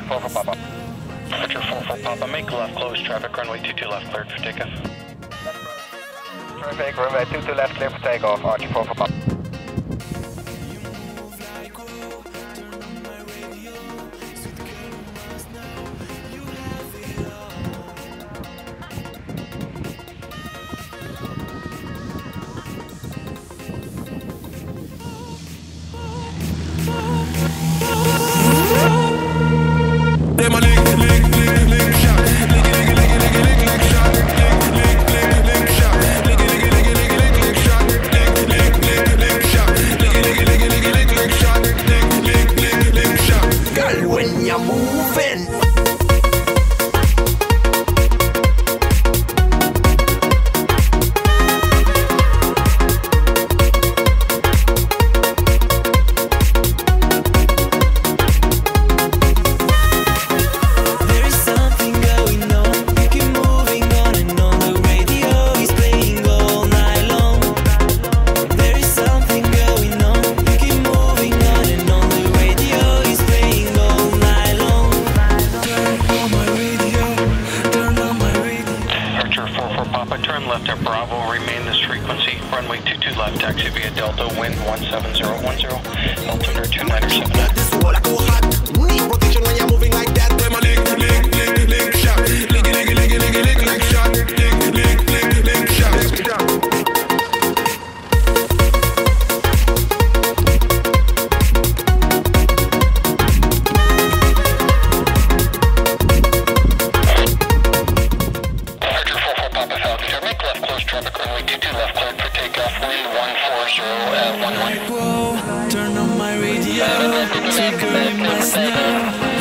4 for Papa. Archer 4 for Papa, make left close traffic, runway 22 left cleared for takeoff. Traffic, runway 22 left cleared for takeoff, Archer 4 for Papa. Left at Bravo, remain this frequency, runway 22 left, taxi via Delta, wind 17010, altimeter 2979. This wall I go hot, need protection when you're moving like that. Them a lick shot, lick shot, lick shot. Traffic runway 22 left cleared for takeoff, wind 140 at 11. Turn on my radio, trigger in my snow.